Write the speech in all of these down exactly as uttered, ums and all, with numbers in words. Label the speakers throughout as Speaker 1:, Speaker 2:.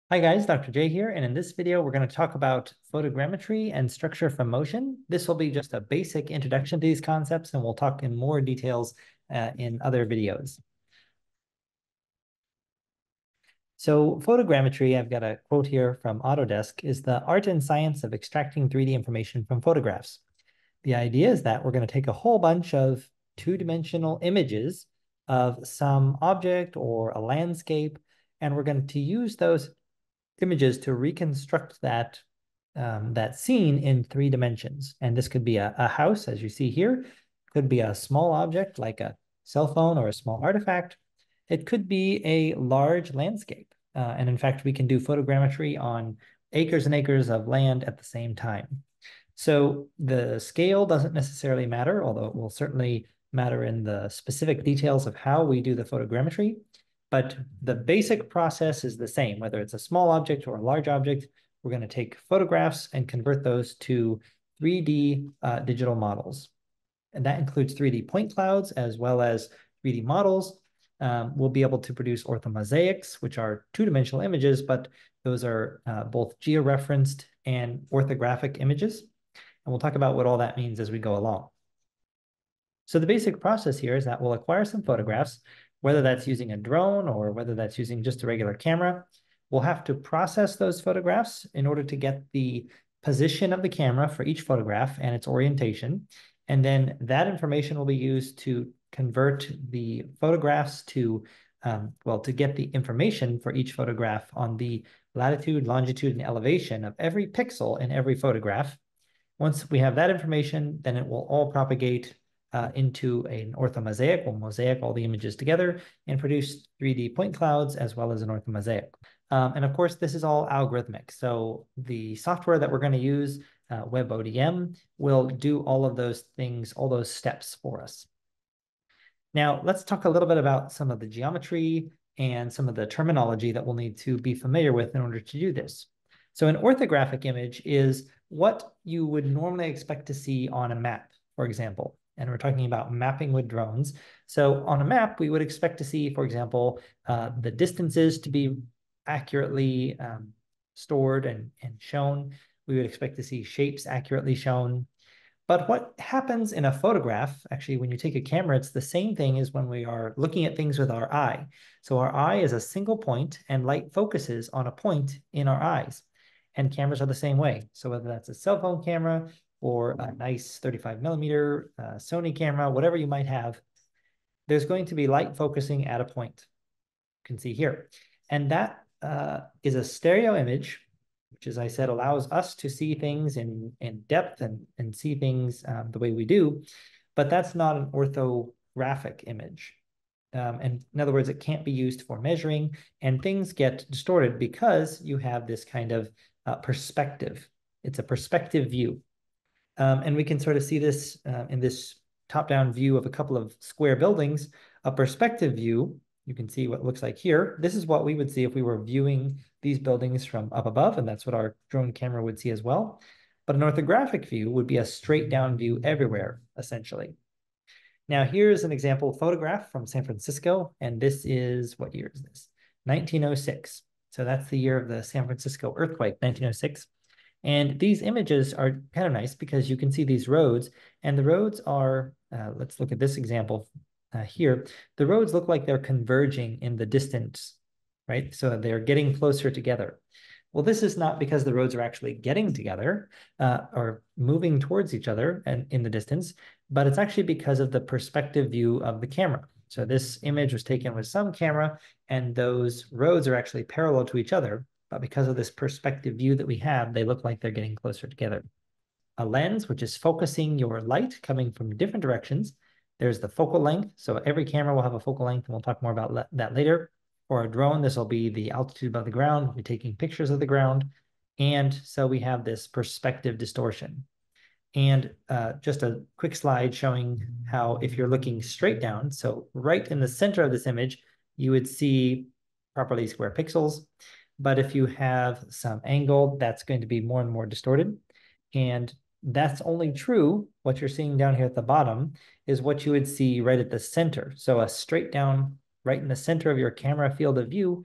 Speaker 1: Hi guys, Doctor J here, and in this video we're going to talk about photogrammetry and structure from motion. This will be just a basic introduction to these concepts, and we'll talk in more details uh, in other videos. So photogrammetry, I've got a quote here from Autodesk, is the art and science of extracting three D information from photographs. The idea is that we're going to take a whole bunch of two-dimensional images of some object or a landscape, and we're going to use those images to reconstruct that um, that scene in three dimensions. And this could be a, a house, as you see here, could be a small object like a cell phone or a small artifact. It could be a large landscape. Uh, and in fact, we can do photogrammetry on acres and acres of land at the same time. So the scale doesn't necessarily matter, although it will certainly matter in the specific details of how we do the photogrammetry. But the basic process is the same, whether it's a small object or a large object. We're going to take photographs and convert those to three D uh, digital models. And that includes three D point clouds as well as three D models. Um, we'll be able to produce orthomosaics, which are two-dimensional images, but those are uh, both georeferenced and orthographic images. And we'll talk about what all that means as we go along. So the basic process here is that we'll acquire some photographs, whether that's using a drone or whether that's using just a regular camera. We'll have to process those photographs in order to get the position of the camera for each photograph and its orientation. And then that information will be used to convert the photographs to, um, well, to get the information for each photograph on the latitude, longitude, and elevation of every pixel in every photograph. Once we have that information, then it will all propagate uh, into an orthomosaic. We'll mosaic all the images together and produce three D point clouds as well as an orthomosaic. Um, and of course, this is all algorithmic. So the software that we're going to use, uh, WebODM, will do all of those things, all those steps for us. Now, let's talk a little bit about some of the geometry and some of the terminology that we'll need to be familiar with in order to do this. So an orthographic image is what you would normally expect to see on a map, for example. And we're talking about mapping with drones. So on a map, we would expect to see, for example, uh, the distances to be accurately um, stored and, and shown. We would expect to see shapes accurately shown. But what happens in a photograph, actually, when you take a camera, it's the same thing as when we are looking at things with our eye. So our eye is a single point, and light focuses on a point in our eyes. And cameras are the same way. So whether that's a cell phone camera or a nice thirty-five millimeter uh, Sony camera, whatever you might have, there's going to be light focusing at a point. You can see here. And that uh, is a stereo image, which, as I said, allows us to see things in, in depth and, and see things um, the way we do. But that's not an orthographic image. Um, and in other words, it can't be used for measuring, and things get distorted because you have this kind of uh, perspective. It's a perspective view. Um, and we can sort of see this uh, in this top-down view of a couple of square buildings. A perspective view, you can see what it looks like here. This is what we would see if we were viewing these buildings from up above, and that's what our drone camera would see as well. But an orthographic view would be a straight-down view everywhere, essentially. Now, here's an example photograph from San Francisco, and this is, what year is this? nineteen oh six. So that's the year of the San Francisco earthquake, nineteen oh six. And these images are kind of nice because you can see these roads, and the roads are, uh, let's look at this example uh, here. The roads look like they're converging in the distance, right? So they're getting closer together. Well, this is not because the roads are actually getting together uh, or moving towards each other and in the distance, but it's actually because of the perspective view of the camera. So this image was taken with some camera, and those roads are actually parallel to each other. But because of this perspective view that we have, they look like they're getting closer together. A lens, which is focusing your light coming from different directions. There's the focal length. So every camera will have a focal length, and we'll talk more about that later. For a drone, this will be the altitude above the ground. We'll be taking pictures of the ground. And so we have this perspective distortion. And uh, just a quick slide showing how if you're looking straight down, so right in the center of this image, you would see properly square pixels. But if you have some angle, that's going to be more and more distorted. And that's only true, what you're seeing down here at the bottom, is what you would see right at the center. So a straight down, right in the center of your camera field of view,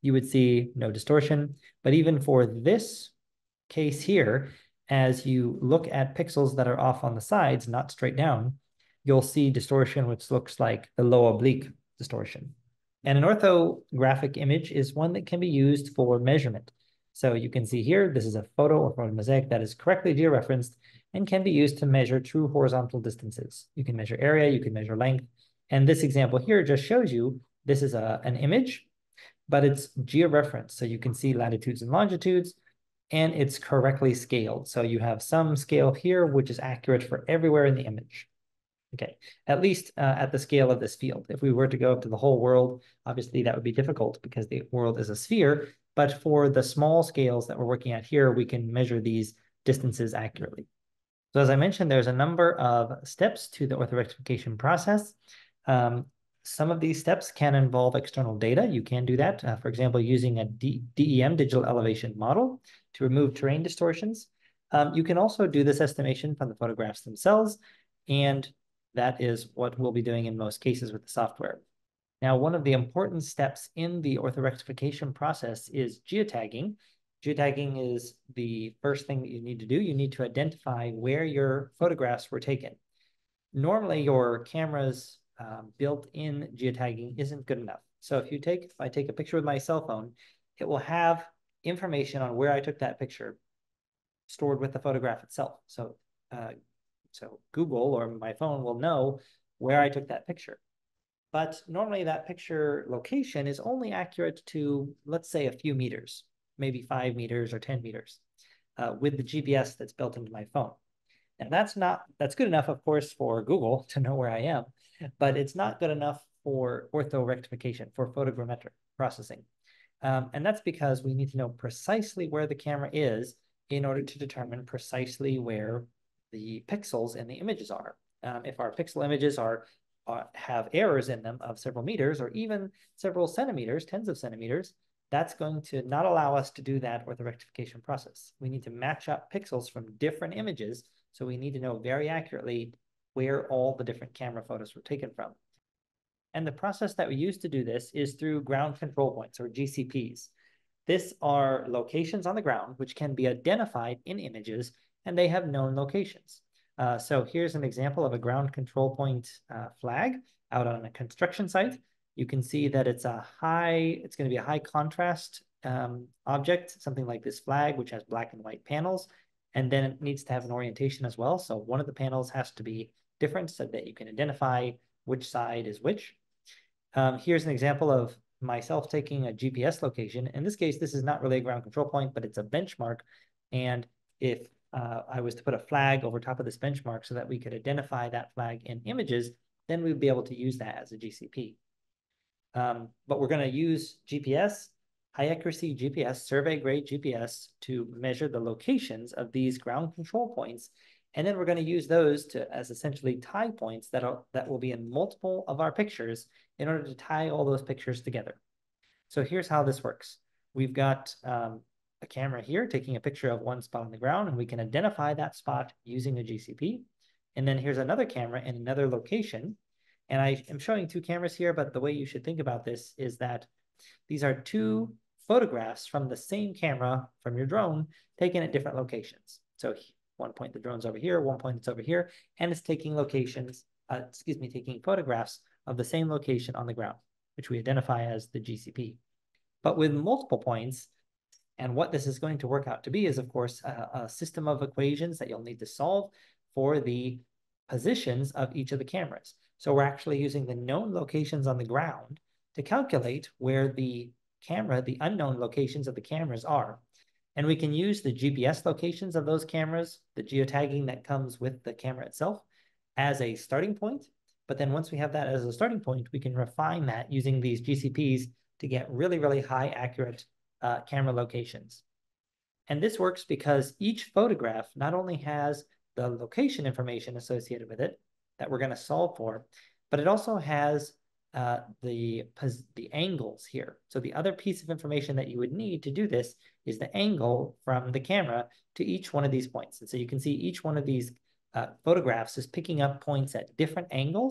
Speaker 1: you would see no distortion. But even for this case here, as you look at pixels that are off on the sides, not straight down, you'll see distortion, which looks like the low oblique distortion. And an orthographic image is one that can be used for measurement. So you can see here, this is a photo or photomosaic that is correctly georeferenced and can be used to measure true horizontal distances. You can measure area, you can measure length. And this example here just shows you this is a, an image, but it's georeferenced. So you can see latitudes and longitudes, and it's correctly scaled. So you have some scale here, which is accurate for everywhere in the image. Okay, at least uh, at the scale of this field. If we were to go up to the whole world, obviously that would be difficult because the world is a sphere. But for the small scales that we're working at here, we can measure these distances accurately. So as I mentioned, there's a number of steps to the orthorectification process. Um, some of these steps can involve external data. You can do that, uh, for example, using a D DEM, digital elevation model, to remove terrain distortions. Um, you can also do this estimation from the photographs themselves, and that is what we'll be doing in most cases with the software. Now, one of the important steps in the orthorectification process is geotagging. Geotagging is the first thing that you need to do. You need to identify where your photographs were taken. Normally, your camera's um, built-in geotagging isn't good enough. So if you take, if I take a picture with my cell phone, it will have information on where I took that picture stored with the photograph itself. So, uh, so Google or my phone will know where I took that picture. But normally that picture location is only accurate to, let's say, a few meters, maybe five meters or ten meters, uh, with the G P S that's built into my phone. And that's not, that's good enough, of course, for Google to know where I am, but it's not good enough for orthorectification, for photogrammetric processing. Um, and that's because we need to know precisely where the camera is in order to determine precisely where the pixels in the images are. Um, if our pixel images are Uh, have errors in them of several meters or even several centimeters, tens of centimeters, that's going to not allow us to do that orthorectification process. We need to match up pixels from different images, so we need to know very accurately where all the different camera photos were taken from. And the process that we use to do this is through ground control points, or G C Ps. This are locations on the ground which can be identified in images, and they have known locations. Uh, so here's an example of a ground control point uh, flag out on a construction site. You can see that it's a high, it's going to be a high contrast um, object, something like this flag, which has black and white panels. And then it needs to have an orientation as well. So one of the panels has to be different so that you can identify which side is which. Um, here's an example of myself taking a G P S location. In this case, this is not really a ground control point, but it's a benchmark. And if Uh, I was to put a flag over top of this benchmark so that we could identify that flag in images, then we'd be able to use that as a G C P. Um, but we're going to use G P S, high accuracy G P S, survey grade G P S, to measure the locations of these ground control points. And then we're going to use those to as essentially tie points that are that will be in multiple of our pictures in order to tie all those pictures together. So here's how this works. We've got um, a camera here taking a picture of one spot on the ground, and we can identify that spot using a G C P. And then here's another camera in another location. And I am showing two cameras here, but the way you should think about this is that these are two photographs from the same camera from your drone taken at different locations. So one point the drone's over here, one point it's over here, and it's taking locations, uh, excuse me, taking photographs of the same location on the ground, which we identify as the G C P. But with multiple points, and what this is going to work out to be is, of course, a, a system of equations that you'll need to solve for the positions of each of the cameras. So we're actually using the known locations on the ground to calculate where the camera, the unknown locations of the cameras are. And we can use the G P S locations of those cameras, the geotagging that comes with the camera itself, as a starting point. But then once we have that as a starting point, we can refine that using these G C Ps to get really, really high accurate Uh, camera locations. And this works because each photograph not only has the location information associated with it that we're going to solve for, but it also has uh, the, the angles here. So the other piece of information that you would need to do this is the angle from the camera to each one of these points. And so you can see each one of these uh, photographs is picking up points at different angles,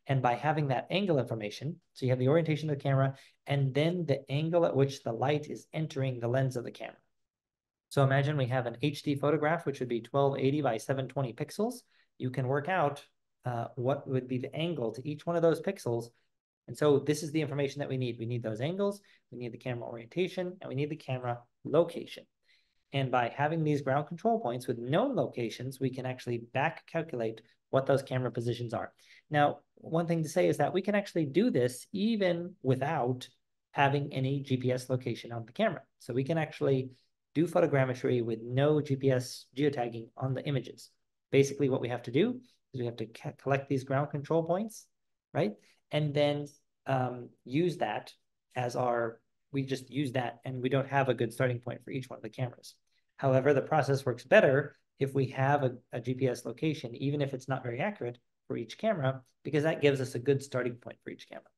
Speaker 1: And by having that angle information, so you have the orientation of the camera and then the angle at which the light is entering the lens of the camera. So imagine we have an H D photograph, which would be twelve eighty by seven twenty pixels. You can work out uh, what would be the angle to each one of those pixels. And so this is the information that we need. We need those angles, we need the camera orientation, and we need the camera location. And by having these ground control points with known locations, we can actually back calculate what those camera positions are. Now, one thing to say is that we can actually do this even without having any G P S location on the camera. So we can actually do photogrammetry with no G P S geotagging on the images. Basically, what we have to do is we have to collect these ground control points, right? And then um, use that as our, we just use that and we don't have a good starting point for each one of the cameras. However, the process works better if we have a, a G P S location, even if it's not very accurate for each camera, because that gives us a good starting point for each camera.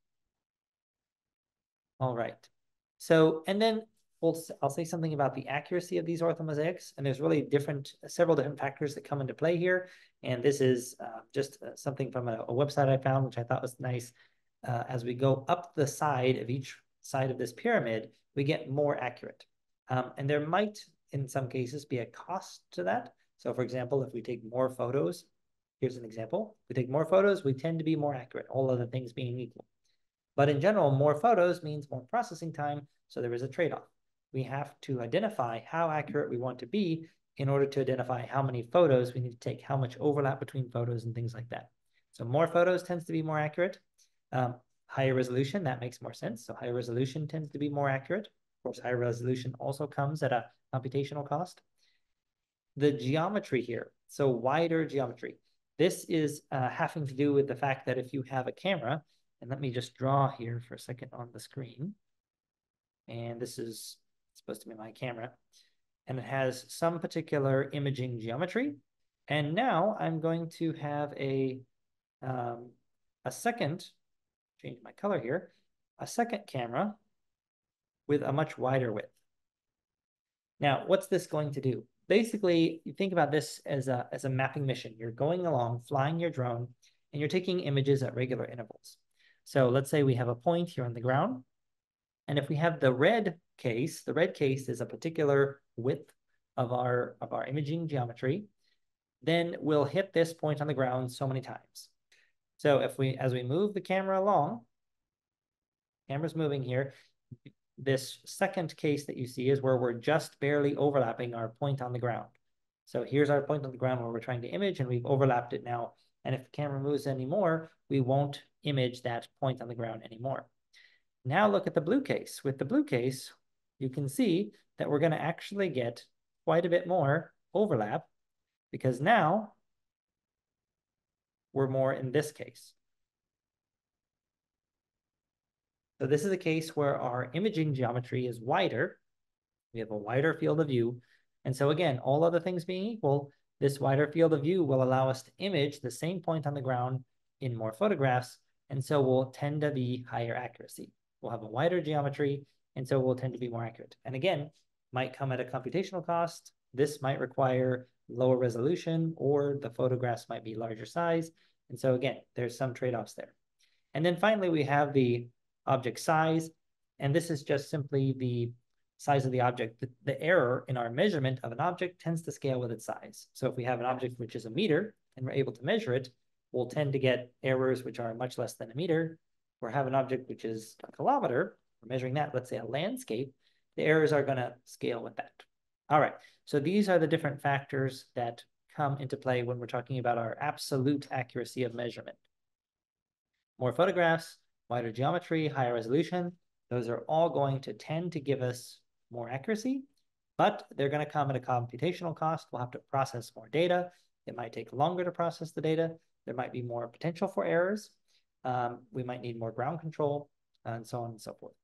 Speaker 1: All right. So, and then we'll, I'll say something about the accuracy of these orthomosaics, and there's really different, several different factors that come into play here. And this is uh, just uh, something from a, a website I found, which I thought was nice. Uh, as we go up the side of each side of this pyramid, we get more accurate. Um, and there might, in some cases, be a cost to that. So for example, if we take more photos, here's an example. If we take more photos, we tend to be more accurate, all other things being equal. But in general, more photos means more processing time, so there is a trade-off. We have to identify how accurate we want to be in order to identify how many photos we need to take, how much overlap between photos and things like that. So more photos tends to be more accurate. Um, higher resolution, that makes more sense. So higher resolution tends to be more accurate. Of course, higher resolution also comes at a computational cost. The geometry here, so wider geometry. This is uh, having to do with the fact that if you have a camera, and let me just draw here for a second on the screen. And this is supposed to be my camera. And it has some particular imaging geometry. And now I'm going to have a, um, a second, change my color here, a second camera with a much wider width. Now, what's this going to do? Basically, you think about this as a, as a mapping mission. You're going along, flying your drone, and you're taking images at regular intervals. So let's say we have a point here on the ground. And if we have the red case, the red case is a particular width of our, of our imaging geometry, then we'll hit this point on the ground so many times. So if we, as we move the camera along, camera's moving here, this second case that you see is where we're just barely overlapping our point on the ground. So here's our point on the ground where we're trying to image, and we've overlapped it now. And if the camera moves anymore, we won't image that point on the ground anymore. Now look at the blue case. With the blue case, you can see that we're going to actually get quite a bit more overlap, because now we're more in this case. So this is a case where our imaging geometry is wider. We have a wider field of view. And so again, all other things being equal, this wider field of view will allow us to image the same point on the ground in more photographs. And so we'll tend to be higher accuracy. We'll have a wider geometry, and so we'll tend to be more accurate. And again, might come at a computational cost. This might require lower resolution, or the photographs might be larger size. And so again, there's some trade-offs there. And then finally, we have the object size. And this is just simply the size of the object. The, the error in our measurement of an object tends to scale with its size. So if we have an object which is a meter and we're able to measure it, we'll tend to get errors which are much less than a meter. Or have an object which is a kilometer, we're measuring that, let's say a landscape, the errors are going to scale with that. All right, so these are the different factors that come into play when we're talking about our absolute accuracy of measurement. More photographs, wider geometry, higher resolution, those are all going to tend to give us more accuracy, but they're going to come at a computational cost. We'll have to process more data. It might take longer to process the data. There might be more potential for errors. Um, we might need more ground control, and so on and so forth.